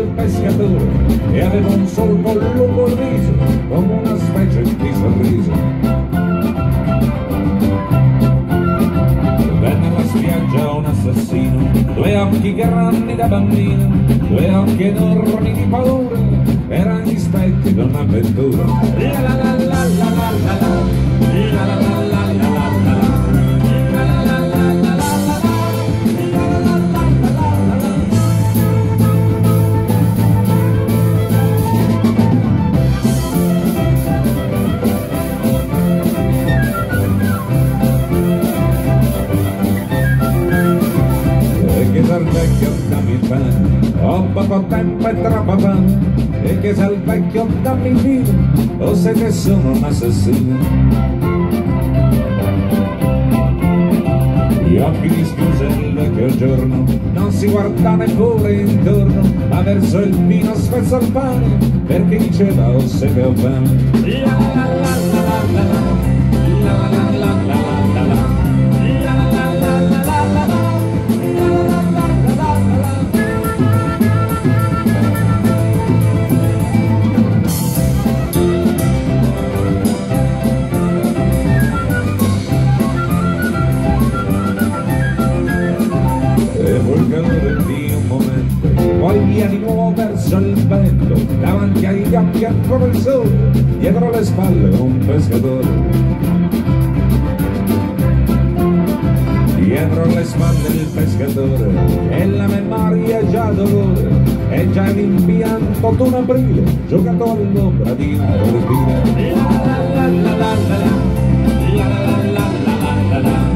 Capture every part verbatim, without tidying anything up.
il pescatore e aveva un solco lungo il viso come una specie di sorriso. Venne alla spiaggia un assassino, due occhi grandi da bambino, due occhi enormi di paura, erano gli specchi di un'avventura. La la la la la la la la, la la la la la la la. Al vecchio dammi il pane, ho poco tempo e troppo pane, e che se al vecchio dammi il vino, o se che sono un assassino. Gli occhi dischiuse il vecchio giorno, non si guarda neppure intorno, ma verso il vino spezza il pane, perché diceva o se che ho fame. La la la la la la la, la la la la la la la. Poi via di nuovo verso il vento, davanti agli occhi ancora il sole, dietro le spalle un pescatore. Dietro le spalle il pescatore, e la memoria è già dolore, è già l'impianto d'un aprile, giocato all'ombra di un cortile. La la la la la la, la la la la la la la.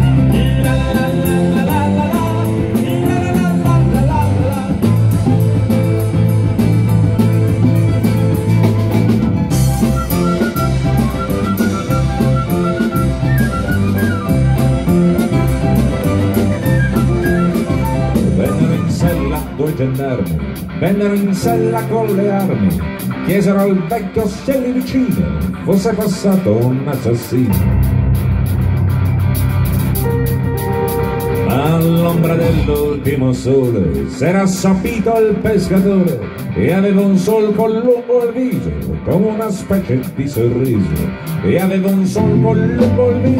Due gendarmi vennero in sella con le armi, chiesero al vecchio se lì vicino fosse passato un assassino. Ma all'ombra dell'ultimo sole s'era assopito il pescatore e aveva un solco lungo il viso come una specie di sorriso, e aveva un solco lungo il viso